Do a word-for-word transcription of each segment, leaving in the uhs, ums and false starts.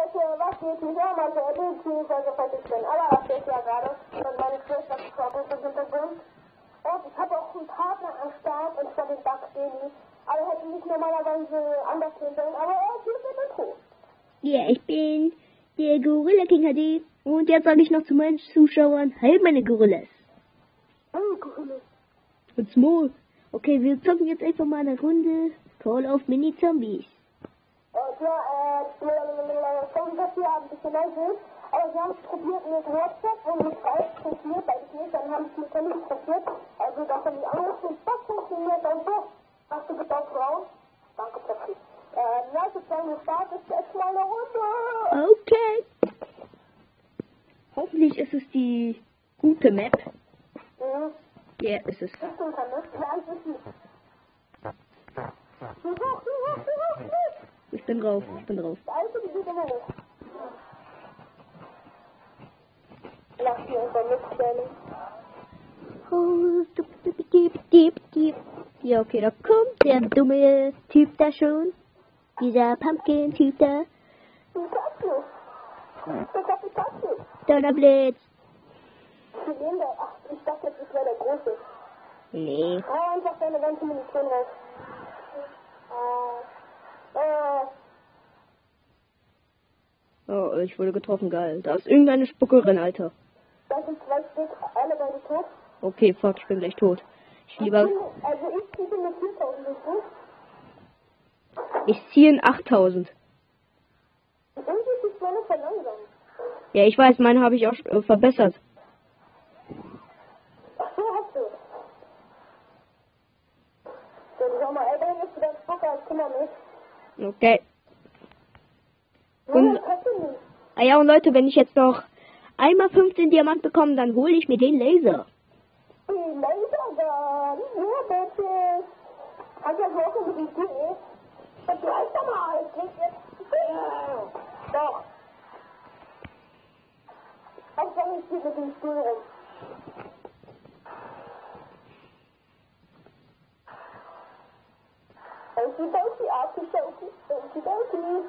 Leute, was geht nicht an? Also, er will beziehungsweise fertig bin. Aber das steht ja gerade. Und meine Schwester gesprochen im Hintergrund. Und ich habe auch einen Partner am Start, und zwar den Bugs Daily. Aber er hätte mich normalerweise anders sehen sollen. Aber er ist mit dem Intro. Ja, ich bin der Gorilla King H D. Und jetzt sage ich noch zu meinen Zuschauern, halt meine Gorillas. Oh, Gorillas. Und Small. Okay, wir zocken jetzt einfach mal eine Runde Call of Mini Zombies. Und ja, äh, sorry, dass wir ein bisschen leid sind, aber wir haben es probiert mit WhatsApp und mit Skype funktioniert, beides nicht, dann haben es mit Handy probiert, also da haben die angerufen, das funktioniert und so, hast du gedacht, raus? Danke, Pepsi. Äh, ja, ich würde sagen, wir starten jetzt mal eine Runde. Okay. Hoffentlich ist es die gute Map. Mhm. Ja, yeah, ist es. Das stimmt, ne? Ja, ich weiß nicht. Ich bin drauf, ich bin drauf. Der Alte, die geht immer hoch. Lass die unser mitstellen. Oh, dip, dip, dip, dip, dip. Ja, okay, da kommt der dumme Typ da schon. Dieser Pumpkin-Typ da. Pikachu. Der Pikachu. Donnerblitz. Ach, ich dachte jetzt, das wäre der Große. Nee. Hau einfach deine ganze Munition raus. Äh, äh. Oh, ich wurde getroffen, geil. Da ist irgendeine Spuckerin, Alter. Das sind zwei Stück, alle beide tot. Okay, fuck, ich bin gleich tot. Ich lieber... Ich bin, also ich kriege mit viertausend, bist du? Ich ziehe in achttausend. Und irgendwie ist die Sonne verlangsamt. Ja, ich weiß, meine habe ich auch äh, verbessert. Ach so, hast du. So, schau mal, ey, dann bist du dein Fucker, ich kümmere mich. Okay. Und, Nein, trotzdem nicht. ah ja, und Leute, wenn ich jetzt noch einmal fünfzehn Diamant bekomme, dann hole ich mir den Laser. Die Lasergun. Ja, bitte. Hat ja so mit dem Spiel. Das gleich nochmal. Ich krieg jetzt. Doch. Hauptsache ich spiele mit dem Stuhl rum. Okie-dokie, okie-dokie, okie-dokie.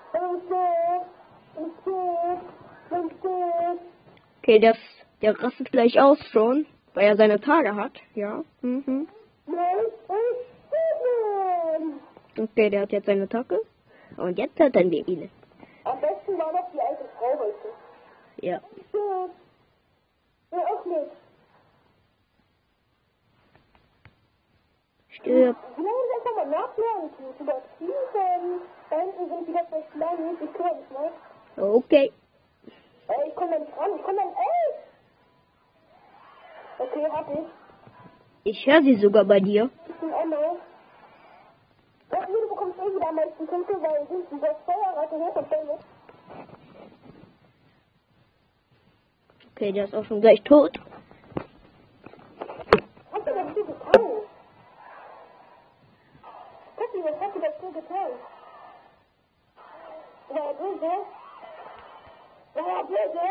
Okay, das, der rastet gleich aus schon, weil er seine Tage hat, ja. Mhm. Okay, der hat jetzt seine Tage. Und jetzt hat er ihn. Am besten war noch die alte Frau heute. Ja. Ja, auch nicht. Stirb. Wie lange ist einfach mal nachladen? Ich überziehen. Da hinten sind wieder zwei Schlangen. Ich kümmere mich mal. Okay. Ey, ich komme da nicht ran. Ich komme da nicht. Ey! Okay, hab ich. Ich höre sie sogar bei dir. Ich bin Emma. Ach, du bekommst eh wieder am meisten Punkte, weil du sind der Steuerrate hoch und fällig. Okay, der ist auch schon gleich tot. Was hast du dazu getan? Kathi, was hast du dazu getan? War er böse? War er böse?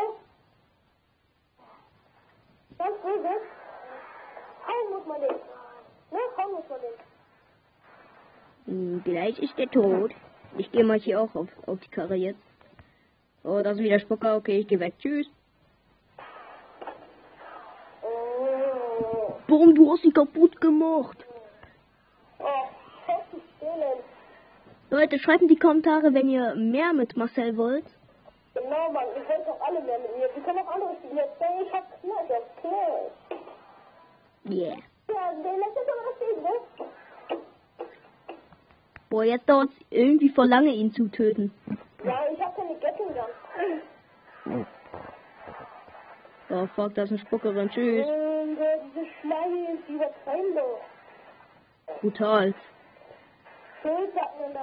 Ganz böse? Hauen muss man den. Ne, hauen muss man den. Hm, gleich ist der tot. Ich gehe mal hier auch auf, auf die Karre jetzt. Oh, das ist wieder Spucker. Okay, ich gehe weg. Tschüss. Warum, du hast ihn kaputt gemacht? Oh, heftig stehlen. Leute, schreibt in die Kommentare, wenn ihr mehr mit Marcel wollt. Genau, Mann, ihr wollt doch alle mehr mit mir. Wir können auch andere Spiele erzählen. Ich hab Knall, das Knall. Yeah. Ja, der letzte Mal das Ding, ne? Boah, jetzt dauert es irgendwie voll lange, ihn zu töten. Ja, ich hab keine Gatling Gun. Oh, fuck, das ist eine Spuckerin. Tschüss. Und äh, diese Schlange ist übertreiben doch. Brutal. Schild sagt man da.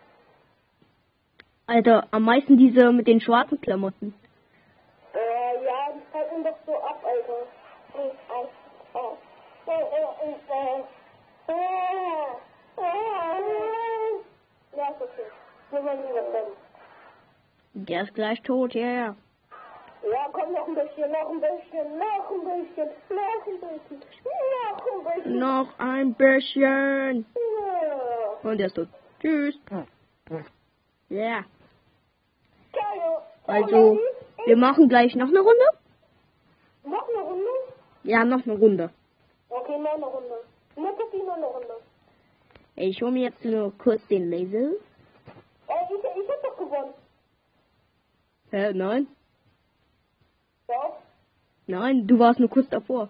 Alter, am meisten diese mit den schwarzen Klamotten. Äh, ja, die halten doch so ab, Alter. Und, äh, äh, äh, äh, äh, äh, ja, ist okay. Wir wollen ihn übertreiben. Der ist gleich tot, ja, ja. Ja, komm, noch ein bisschen, noch ein bisschen, noch ein bisschen, noch ein bisschen, noch ein bisschen. Noch ein bisschen. Ja. Und der ist tot. Tschüss. Ja. Geil. Also, wir machen gleich noch eine Runde. Noch eine Runde? Ja, noch eine Runde. Okay, noch eine Runde. Nur bis noch eine Runde. Ich hole mir jetzt nur kurz den Laser. Äh, ich, ich hab doch gewonnen. Hä, nein? Ja. Nein, du warst nur kurz davor.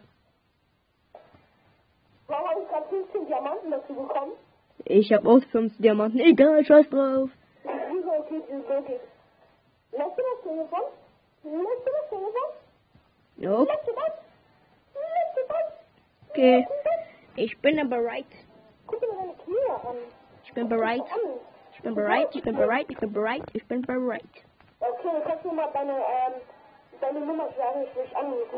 Warum habe ich gerade fünfzehn Diamanten dazu bekommen? Ich habe auch fünf Diamanten. Egal, scheiß drauf. Wieso okay, wieso geht? Lässt du das Telefon? Lässt du das Telefon? Jo. Lässt du das? Lässt du das? Okay. Lässt du das? Ich bin bereit. Guck dir mal deine Knie an. Ich bin bereit. An. Ich bin bereit. Ich bin bereit. Ich bin bereit. Ich bin bereit. Okay, du kannst mir mal deine, ähm, deine Nummer sagen, ich will dich anrufen.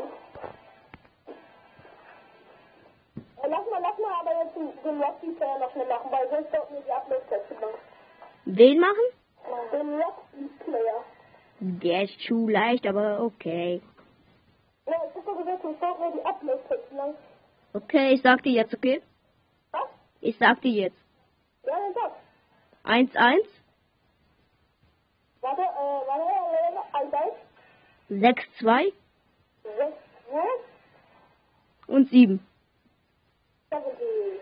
Äh, Lass mal, lass mal aber jetzt den, den Rocky-Player noch schnell machen, weil sonst dauert mir die Upload-Zeit zu lang. Wen machen? Den Rocky-Player. Der ist zu leicht, aber okay. Ja, ich hab doch gesagt, sonst dauert mir die Upload-Zeit zu lang. Okay, ich sag dir jetzt, okay? Was? Ich sag dir jetzt. Ja, dann sag. eins eins Warte, äh, warte, äh, eins, eins, sechs zwei sechs, zwei, und sieben. sieben.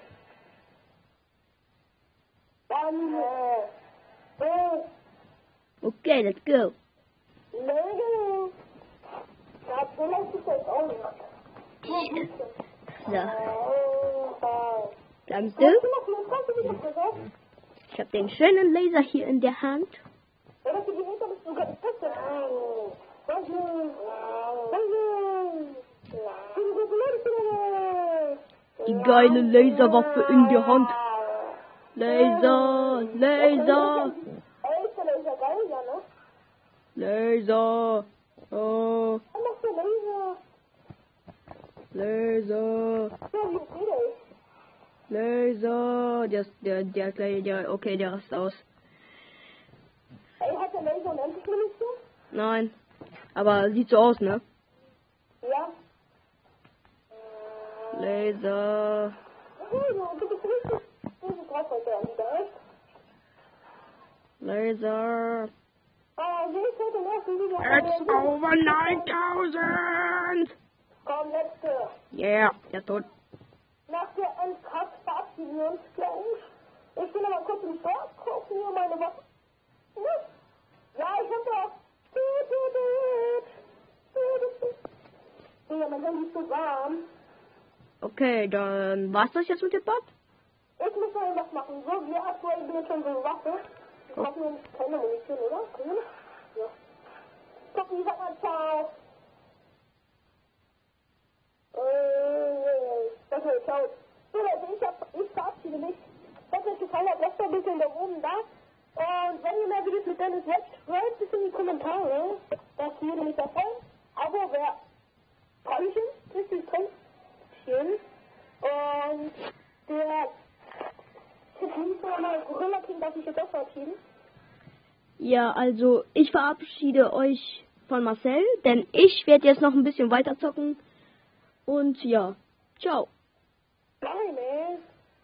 Dann, äh, äh, Okay, let's go. Lego. Ja, so leicht ist das auch nicht. So, Oh, bleibst Kannst du? du noch mal, kannst du wieder gesagt? Ich habe den schönen Laser hier in der Hand. Ja, dass du die Hinter bist, du kannst das denn. Danke. Danke. Die geile Laserwaffe in der Hand. Laser, Laser, Ey, ist der Laser geil, ja, ne? Laser. Oh, Dann macht der Laser. Laser, Ja, wie geht der? Laser. Der, ist- der, der, der, der, okay, der rast aus. Ey, hat der Laser unendlich Munition? Nein, aber sieht so aus, ne? Ja. Laser. Oh, du bist richtig, richtig drauf heute an wieder, echt? Laser. Ah, sehe ich heute im ersten Video. It's over nine thousand. Komm, letzte. Yeah, der ist tot. Nach der Endcut verabschieden wir uns gleich. Ich will aber kurz im Shop gucken, hier meine Waffe. Ja, ich hab das. Ja, mein Handy ist so warm. Okay, dann war's das jetzt mit dem Bot? Ich muss noch was machen. So, wir aktuell bin ich schon so eine Waffe. Ich brauche nur keine Munition, oder? Können wir? Ja. Gucken, sag mal ciao. Äh, das ist ciao. So, Leute, ich, hab, ich verabschiede mich. Wenn es euch gefallen hat, lasst ein bisschen da oben da. Und wenn ihr mehr Videos mit Dennis wollt, schreibt es in die Kommentare. Das würde mich sehr freuen. Aber wer Träumchen, richtig Träumchen. Und der Titel von meinem Gorilla King darf ich jetzt auch verabschieden. Ja, also ich verabschiede euch von Marcel, denn ich werde jetzt noch ein bisschen weiter zocken. Und ja, ciao. Nein, ey.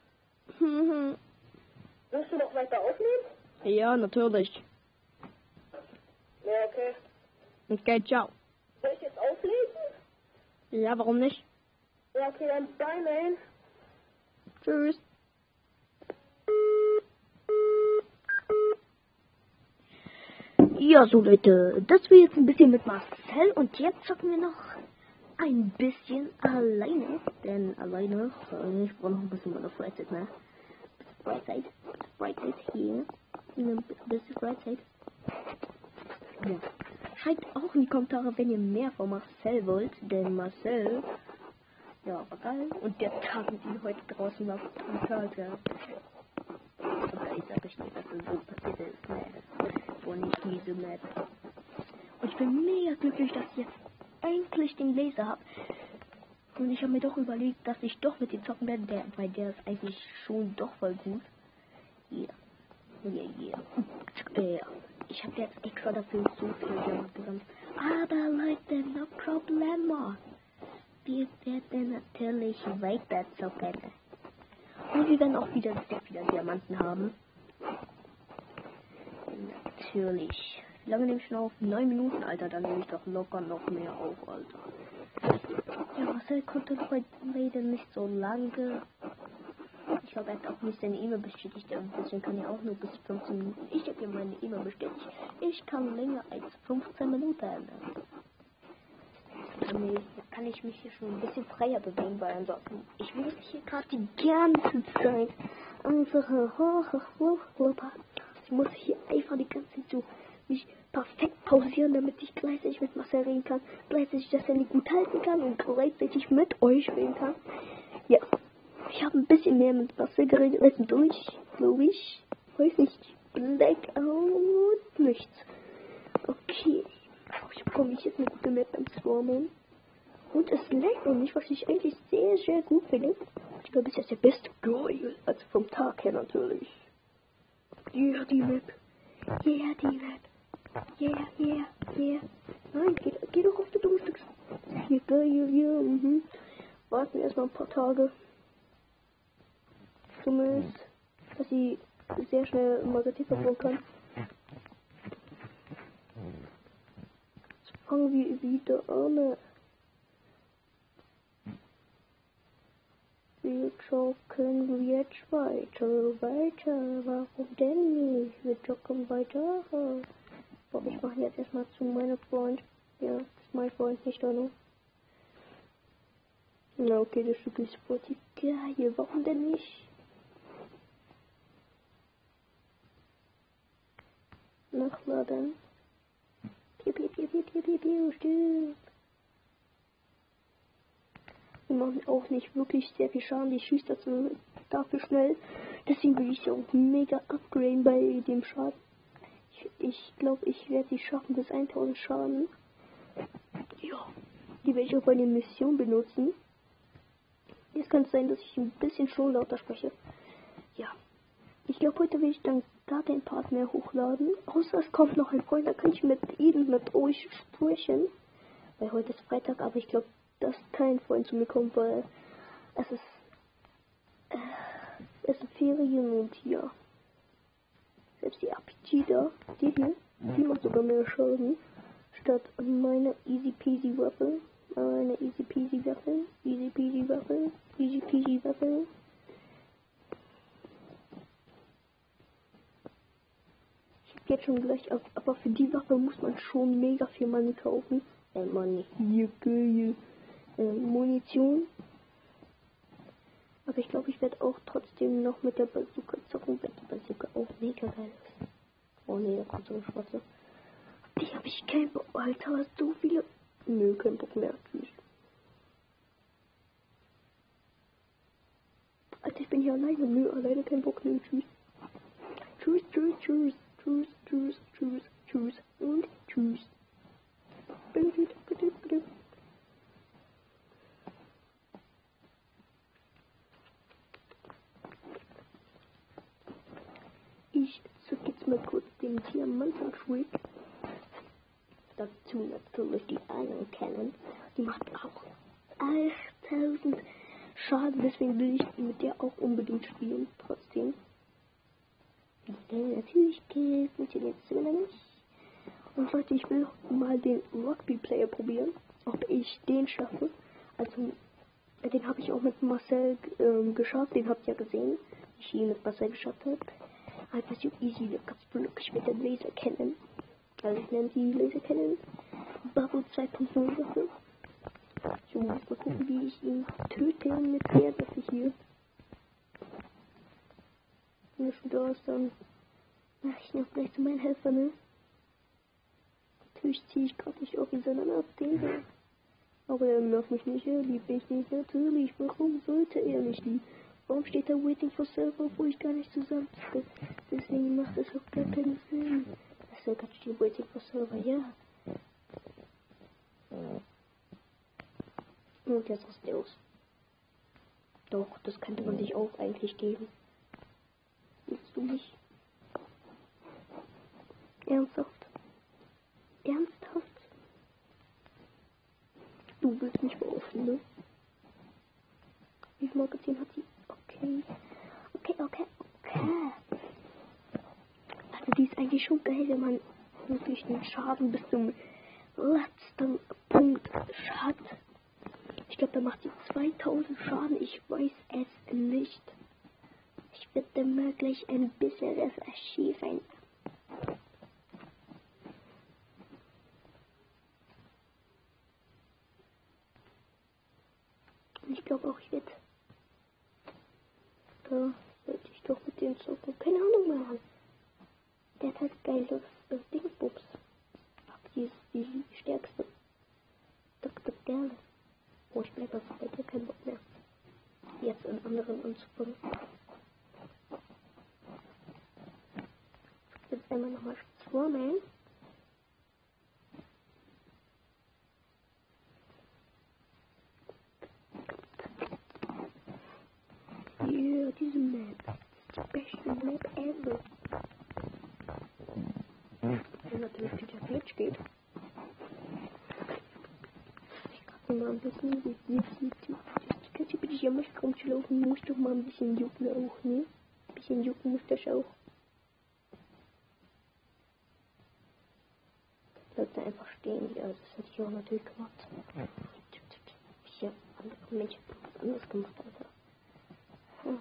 Willst du noch weiter aufnehmen? Ja, natürlich. Ja, okay. Okay, ciao. Soll ich jetzt auflegen? Ja, warum nicht? Ja, okay, dann bye, man. Tschüss. Ja, so Leute, das war jetzt ein bisschen mit Marcel und jetzt zocken wir noch ein bisschen alleine, denn alleine, äh, ich brauche noch ein bisschen meine Freizeit, ne? Freizeit, Freizeit hier, ein bisschen Freizeit. Ja. Schreibt auch in die Kommentare, wenn ihr mehr von Marcel wollt, denn Marcel, ja, war geil und der Tag mit ihm heute draußen war brutal geil. Aber ich sag euch nicht, dass das so passiert ist, ne? Und nicht diese Map. Und ich bin mega glücklich, dass ich jetzt endlich den Laser habe. Und ich habe mir doch überlegt, dass ich doch mit dem zocken werde, der, weil der ist eigentlich schon doch voll gut. Ja. Ja, ja. Ja. Ich habe jetzt extra dafür so viel Geld bekommen. Aber Leute, no problemo. Wir werden natürlich weiter zocken. Und wir werden auch wieder sehr viele Diamanten haben. Natürlich Wie lange nehme ich noch auf? neun Minuten, Alter. Dann nehme ich doch locker noch mehr auf, Alter. Ja, Marcel konnte heute leider nicht so lange. Ich glaube, er hat auch nicht seine E-Mail bestätigt. Und deswegen kann er auch nur bis fünfzehn Minuten. Ich habe meine E-Mail bestätigt. Ich kann länger als fünfzehn Minuten. Nee, jetzt kann ich mich hier schon ein bisschen freier bewegen, weil ansonsten, ich will hier gerade die ganze Zeit einfach, ich muss hier einfach die ganze Zeit so mich perfekt pausieren, damit ich gleichzeitig mit Marcel reden kann, gleichzeitig das Handy gut halten kann und gleichzeitig mit euch reden kann. Ja, ich habe ein bisschen mehr mit Marcel geredet als mit euch, glaube ich. Weiß nicht, Blackout, nichts. Okay. Ich bekomme mich jetzt eine gute Map beim Swarmen. Und es leckt noch nicht, was ich eigentlich sehr, sehr gut finde. Ich glaube, es ist der beste Geil. Also vom Tag her natürlich. Yeah, die Map. Yeah, die Map. Yeah, yeah, yeah. Nein, geh, geh doch auf die Dummstücks. Hier, geil, ja, mhm. Warten erstmal ein paar Tage. Zumindest, dass sie sehr schnell ein Magazin verbauen kann. Fangen wir wieder an. Wir joggen jetzt weiter, weiter. Warum denn nicht? Wir joggen weiter. Aber ich mache jetzt erstmal zu meinem Freund. Ja, das ist mein Freund, nicht Donno. Na okay, das Stück ist voll geil. Warum denn nicht? Nachladen. Piu, piu, piu, piu, piu, piu, piu, stimmt. Die machen auch nicht wirklich sehr viel Schaden. Die schießt das dafür schnell. Deswegen will ich sie auch mega upgraden bei dem Schaden. Ich, ich glaube, ich werde sie schaffen bis tausend Schaden. Ja, die werde ich auch bei der Mission benutzen. Jetzt kann es sein, dass ich ein bisschen schon lauter spreche. Ja, ich glaube, heute will ich dann gar kein Part mehr hochladen. Außer es kommt noch ein Freund, da kann ich mit ihm, mit euch sprechen. Weil heute ist Freitag, aber ich glaube, dass kein Freund zu mir kommt, weil es ist äh, es sind Ferien und ja. Selbst die R P G da, die hier, die macht sogar mehr Schaden. Statt meine Easy Peasy Waffe. Meine Easy Peasy Waffe. Easy Peasy Waffe. Easy Peasy Waffe. Ich hab jetzt schon gleich, aber für die Waffe muss man schon mega viel Money kaufen. Äh, Money. Hier, geil. Äh, Munition. Aber ich glaube, ich werde auch trotzdem noch mit der Bazooka zocken, weil die Bazooka auch mega geil ist. Oh ne, da kommt so eine schwarze. Die habe ich keinen Bock. Alter, so viele. Nö, kein Bock mehr. Tschüss. Alter, ich bin hier alleine. Nö, alleine kein Bock. Nö, tschüss. Tschüss, tschüss, tschüss. Tschüss, tschüss, tschüss, tschüss. Und tschüss. Bitte, bitte, bitte, bitte. Ich zück jetzt mal kurz den Diamanten-Trick. Dazu natürlich die Iron Cannon. Die macht auch achttausend Schaden, deswegen will ich mit der auch unbedingt spielen. Trotzdem. Denn natürlich funktioniert es immer nicht. Und Leute, ich will mal den Rugby-Player probieren, ob ich den schaffe. Also, den habe ich auch mit Marcel ähm, geschafft, den habt ihr ja gesehen, wie ich ihn mit Marcel geschafft habe. Einfach so easy, da kannst du wirklich mit dem Laser kennen. Also ich nenne sie Laser kennen. Bubble zwei Punkt null Waffe. So, mal gucken, wie ich ihn töte mit der Waffe hier. Wenn er schon da ist, dann mache ich noch gleich zu meinen Helfer, ne? Natürlich ziehe ich gerade nicht auf ihn, sondern auf den hier. Aber er macht mich nicht, er liebt mich nicht, natürlich. Warum sollte er mich lieben? Warum steht da Waiting for Server, wo ich gar nicht zusammen bin? Deswegen macht das auch gar keinen Sinn. Also ganz steht Waiting for Server, ja. Und jetzt ist der aus. Doch, das könnte man sich auch eigentlich geben. Willst du mich? Ernsthaft? Ernsthaft? Du willst mich veröffentlichen, ne? Wie viel Magazin hat sie? Okay. Okay, okay, okay. Also die ist eigentlich schon geil, wenn man wirklich den Schaden bis zum letzten Punkt hat. Ich glaube, da macht sie zweitausend Schaden. Ich weiß es nicht. Ich werde mal gleich ein bisschen recherchieren. Ich glaube auch, ich werde. Da werde ich doch mit dem zocken. Keine Ahnung mehr, Mann. Der hat halt geiles äh, Dingsbums. Die ist die stärkste. Doktor Gerle. Oh, ich bleibe einfach bei dir, kein Bock mehr. Jetzt in anderen anzufangen. Jetzt einmal nochmal Swarman. Ja, diese Map. Die beste Map ever. Wenn natürlich dieser Glitch geht. Ich kann mal ein bisschen wie die kannst du bitte hier mal rumlaufen, muss doch mal ein bisschen jucken auch, ne? Ein bisschen jucken muss das auch. Bleibt da einfach stehen, ja, das hätte ich auch natürlich gemacht. Ich habe andere Menschen was anderes gemacht, Alter. Hm.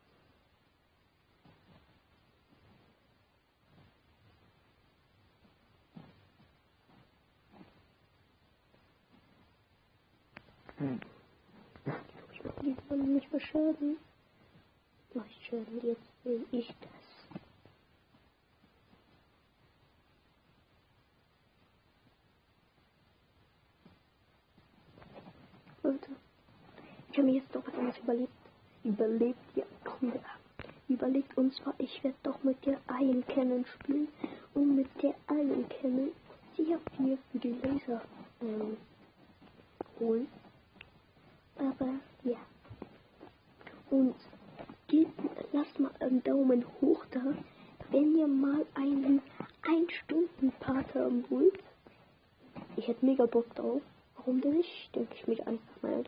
Hm. Ich glaube, ich mache die Mann nicht mehr Schaden. Mach ich Schaden, jetzt will ich das. Leute, ich habe mir jetzt doch was anderes überlebt. Überlebt, ja, komm da. Überlegt, und zwar, ich werde doch mit der Iron Cannon spielen. Und mit der Iron Cannon sehr viel für die Laser ähm, holen. Aber ja. Und gebt, lasst mal einen Daumen hoch da, wenn ihr mal einen ein Stunden Part haben wollt. Ich hätte mega Bock drauf. Warum denn nicht? Denke ich mir einfach mal.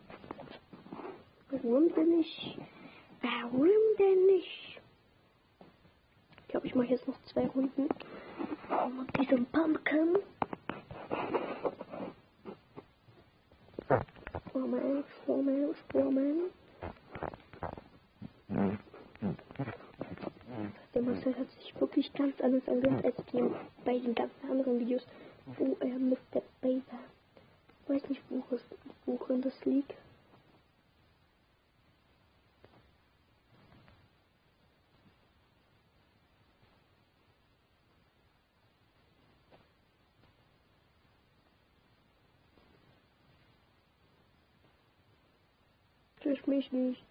Warum denn nicht? Warum denn nicht? Ich glaube, ich mache jetzt noch zwei Runden. Und diesen Pumpkin. Schwammen, schwammen, schwammen. Der Marcel hat sich wirklich ganz anders angehört als die bei den ganzen anderen Videos, wo er mit dabei war. Ich weiß nicht, woran das liegt. Durch mich nicht.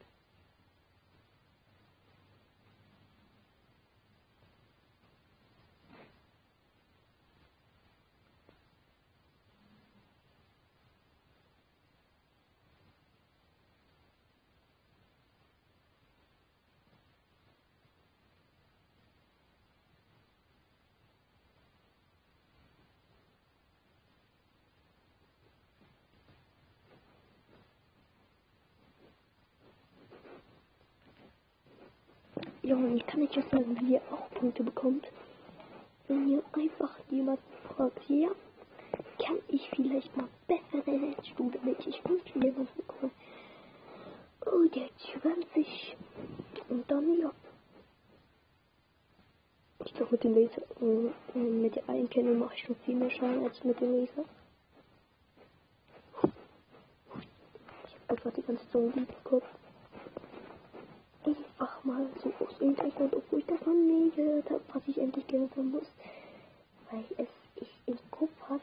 Ja, und ich kann nicht jetzt sagen, wie ihr auch Punkte bekommt. Wenn ihr einfach jemanden fragt, ja, kann ich vielleicht mal bessere als du, damit ich fünfzig Levels bekomme. Oh, der zwanzig. Und dann, ja. Ich glaube, mit dem Laser, äh, mit der Einkennung mache ich schon viel mehr Schaden als mit dem Laser. Ich habe einfach die ganze Zunge bekommen. Einfach mal so aus irgendeinem Grund, obwohl ich das noch nie gehört habe, was ich endlich gehört haben muss. Weil es ich im Kopf hatte.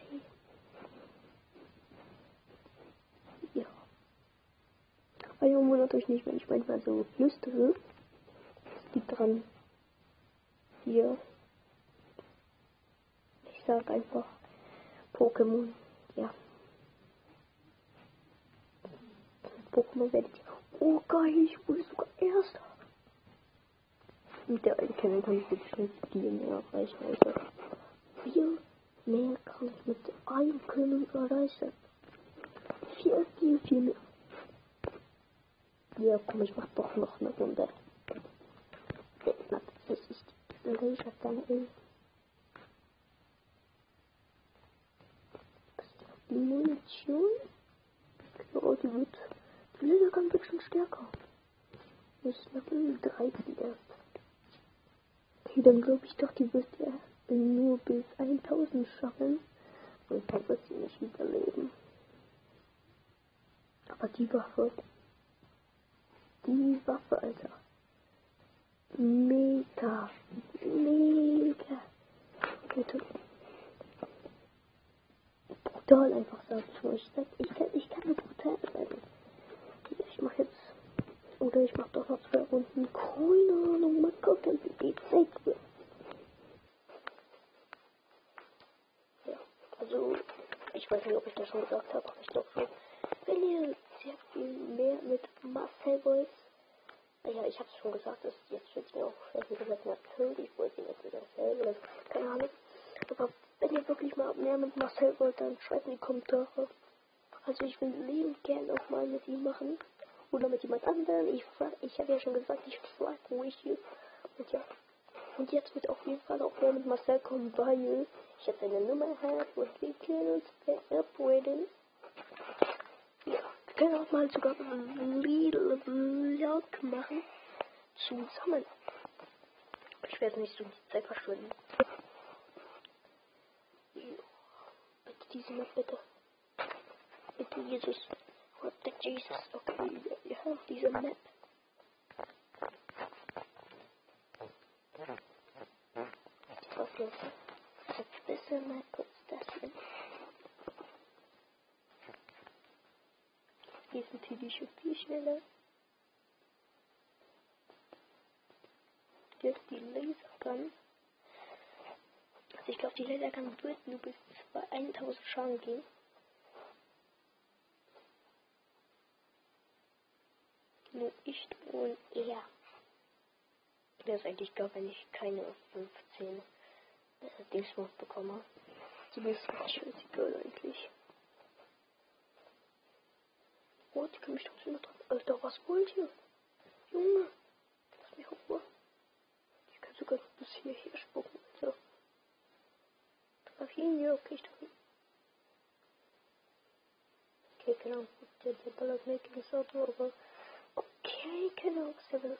Ja. Aber ja, wundert euch nicht, wenn ich manchmal so flüstere. Das liegt daran, hier. Ich sag einfach Pokémon. Ja. Pokémon werdet ihr. Oh geil, ich wurde sogar Erster. Mit der Einkennung kann ich wirklich nicht viel mehr erreichen. Also viel mehr kann ich mit der Einkennung erreichen. Viel, viel, viel mehr. Ja, komm, ich mach doch noch eine Runde. Das ist die Laserstange. die Munition. Genau, die wird. Die Lasergun wird schon stärker. Ist Level dreizehn erst. Okay, dann glaube ich doch, die wird ja nur bis tausend schaffen. Und dann wird sie nicht überleben. Aber die Waffe. Die Waffe, Alter. Mega. Mega. Bitte. Brutal einfach, sag ich mal. Ich, sag, ich, kann, ich kann nur brutal sein. Ich mach jetzt. Oder ich mach doch noch zwei Runden. Keine Ahnung, mal gucken, wie die Zeit wird. Ja, also, ich weiß nicht, ob ich das schon gesagt habe, aber ich glaube schon. Wenn ihr sehr viel mehr mit Marcel wollt, ja, ich hab's schon gesagt, dass jetzt steht mir auch vielleicht gesagt, natürlich wollte ich jetzt wieder selber, oder keine Ahnung. Aber wenn ihr wirklich mal mehr mit Marcel wollt, dann schreibt in die Kommentare. Also ich will liebend gerne auch mal mit ihm machen. Oder mit jemand anderem. Ich frag, ich habe ja schon gesagt, ich frage with you. Und ja. Und jetzt wird auf jeden Fall auch mehr mit Marcel kommen, weil ich jetzt eine Nummer habe und wir können uns upgraden. Ja, wir können auch mal sogar einen Little Vlog machen. Zusammen. Ich werde nicht so die Zeit verschwenden. Ja. Bitte diese Map, bitte. Bitte Jesus. What the Jesus? Okay, wir haben diese Map. Was jetzt? Jetzt besser mal kurz das hin. Hier ist natürlich schon viel schneller. Jetzt die Lasergun. Also ich glaube, die Lasergun wird nur bis tausend Schaden gehen. Nur ich und er. Wäre es eigentlich gar, wenn ich keine fünfzehn äh, Dingsmod bekomme. So ist es scheißegal eigentlich. Oh, die können mich trotzdem noch dran. Alter, was wollt ihr? Junge, lass mich auf Ruhe. Ich kann sogar bis hierher spucken. So. Traf ihn, ja, okay, ich traf ihn. Okay, genau. Der, der ballert nicht gegen das Auto, aber. Okay, genau, was er will.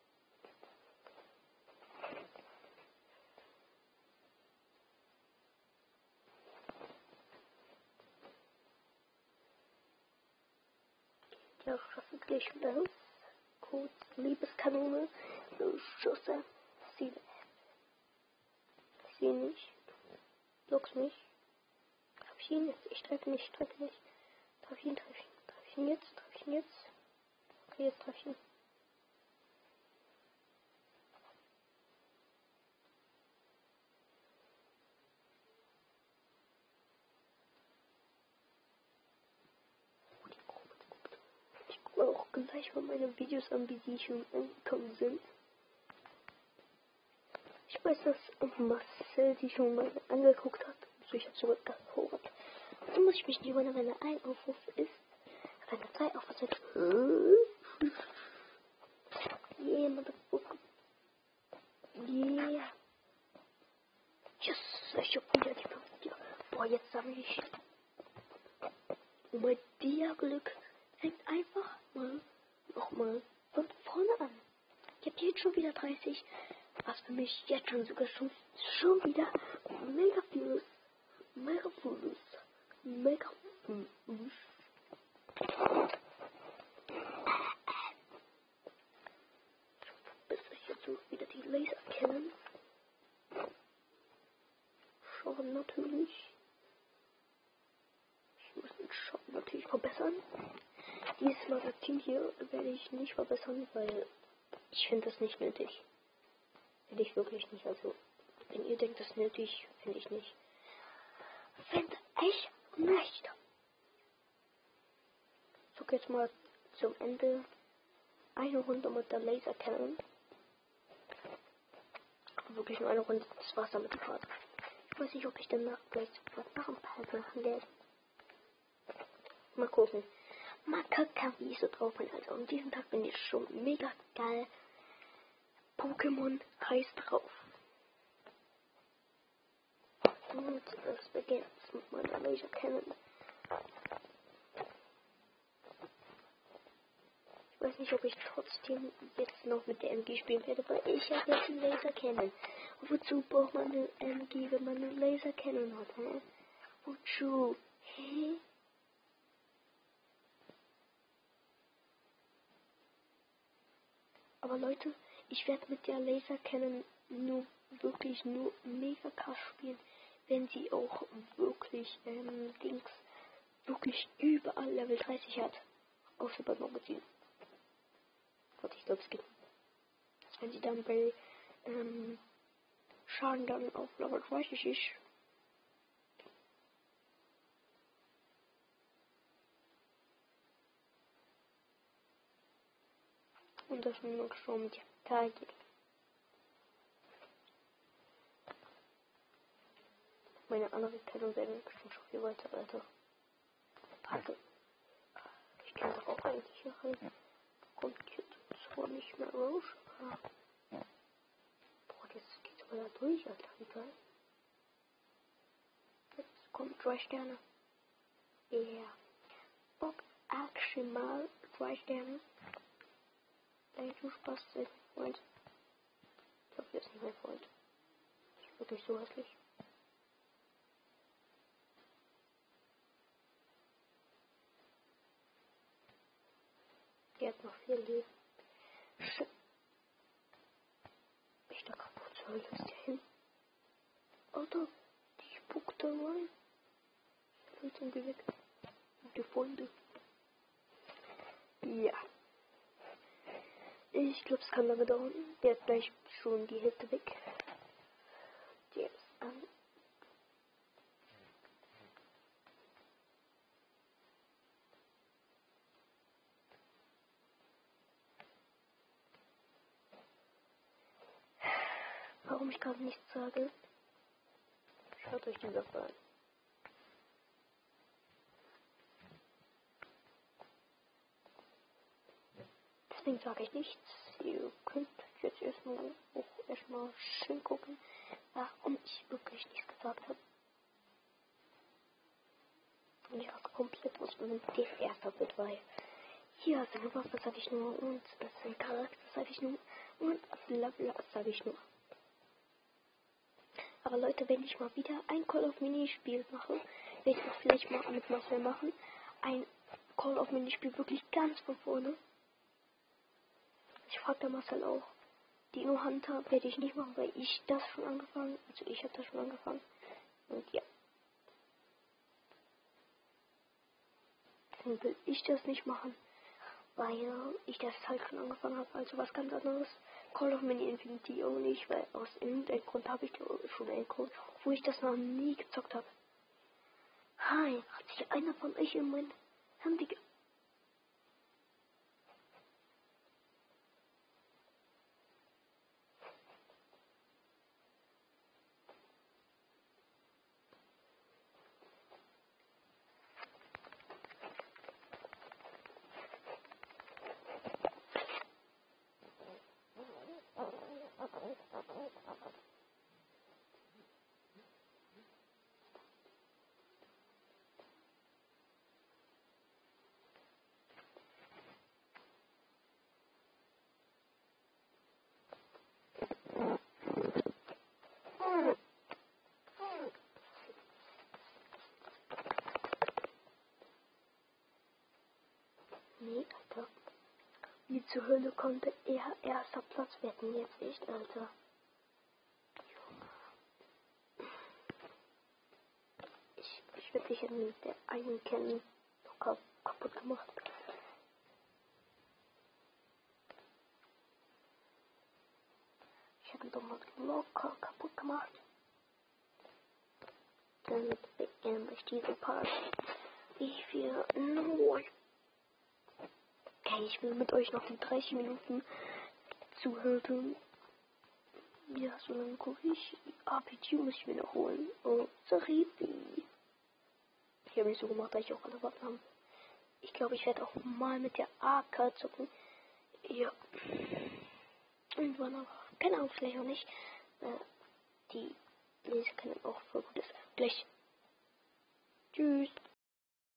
Ja, rasse gleich los. Kurz, Liebeskanone. So, Schüsse. Sieh. Ich sehe nicht. Lock's mich. Traf ich ihn jetzt? Ich treffe nicht, ich treffe nicht. Traf ich ihn, traf ich ihn. Traf ich ihn jetzt? Traf ich ihn jetzt? Okay, jetzt traf ich ihn. Ich gucke auch gleich mal meine Videos an, wie die schon angekommen sind. Ich weiß, dass Marcel die schon mal angeguckt hat. Also ich habe sogar gehört. Dann muss ich mich nicht wundern, wenn er ein Aufruf ist. Wenn er zwei Aufrufe sind. Yeah, Motherfucker. Yeah. Yes, ich hab wieder die fünfzig. Boah, jetzt sammle ich. Und bei dir Glück fängt einfach mal nochmal von vorne an. Ich hab jetzt schon wieder dreißig. Was für mich jetzt schon sogar schon, schon wieder mega viel ist. Mega viel ist. Mega viel ist. Bis ich jetzt so wieder die Laser kennen. Schauen natürlich. Ich muss den Schauen natürlich verbessern. Dieses Magazin hier werde ich nicht verbessern, weil ich finde das nicht nötig. Finde ich wirklich nicht. Also, wenn ihr denkt, das ist nötig, finde ich nicht. Finde ich nicht. So, jetzt mal zum Ende eine Runde mit der Laser Cannon. Wirklich nur eine Runde, das war's damit gerade. Ich weiß nicht, ob ich danach gleich sofort noch ein paar machen werde. Mal gucken. Mal gucken, wie ich so drauf bin. Also, an diesem Tag bin ich schon mega geil. Pokémon heißt drauf. Und es beginnt mit meiner Laser Cannon. Ich weiß nicht, ob ich trotzdem jetzt noch mit der M G spielen werde, weil ich habe jetzt einen Laser Cannon. Und wozu braucht man eine M G, wenn man einen Laser Cannon hat, hä? Wozu? Hä? Aber Leute, ich werde mit der Laser Cannon nur wirklich nur mega krass spielen, wenn sie auch wirklich ähm, Dings wirklich überall Level dreißig hat. Außer beim Magazin. Gott, ich glaube es geht. Wenn sie dann bei ähm, Schaden dann auf Level dreißig ist. Und das nur noch schon mit der Tage. Meine andere Kennung werden bestimmt schon viel weiter, Alter. Packe. Ich kann doch auch eigentlich hier rein. Kommt jetzt zwar nicht mehr raus, aber. Boah, jetzt geht's aber da durch, Alter. Wie geil. Jetzt kommt drei Sterne. Ja. Yeah. Bock, Action mal drei Sterne. Ey, du Spaß, mein Freund. Ich glaube, der ist nicht mein Freund. Das ist wirklich so hässlich. Der hat noch viel Leben. Shit. Ich da kaputt zur Hölle ist der hin. Alter, die spuckt da rein. Jetzt sind die weg. Die Freunde. Ja. Ich glaube, es kann lange dauern. Der hat gleich schon die Hälfte weg. Der ist an. Warum ich gerade nichts sage? Schaut euch die Sache an. Deswegen sage ich nichts. Ihr könnt jetzt erstmal auch erstmal schön gucken, warum ich wirklich nichts gesagt habe. Und ich habe komplett aus meinem D S R wird, weil hier seine Waffe sage ich nur und sein Charakter sage ich nur und blablabla sage ich nur. Aber Leute, wenn ich mal wieder ein Call of Minispiel mache, werde ich auch vielleicht mal mit Marcel machen. Ein Call of Minispiel wirklich ganz von vorne. Ich frage der Marcel auch. Dino Hunter werde ich nicht machen, weil ich das schon angefangen, also ich habe das schon angefangen. Und ja. Deswegen will ich das nicht machen, weil ich das halt schon angefangen habe. Also was ganz anderes. Call of Mini Infinity auch nicht, weil aus irgendeinem Grund habe ich schon einen Code, wo ich das noch nie gezockt habe. Hi, hat sich einer von euch in mein Handy ge... Nee, Alter. Wie zur Hölle konnte er erster Platz werden jetzt echt, Alter. Ich, ich werde sicher mit der einen kennen locker kaputt gemacht. Ich habe ihn doch mal locker kaputt gemacht. Damit beende ich diese Part. Ich will nur... Okay, ich will mit euch noch die dreißig Minuten zuhören. Ja, so lange gucke ich. R P G muss ich mir noch holen. Oh, sorry. Ich habe mich so gemacht, dass ich auch alle Waffen habe. Ich glaube, ich werde auch mal mit der A K zocken. Ja. Irgendwann aber. Keine Ahnung, vielleicht auch nicht. Äh, die Lese können auch voll gut ist. Gleich. Tschüss.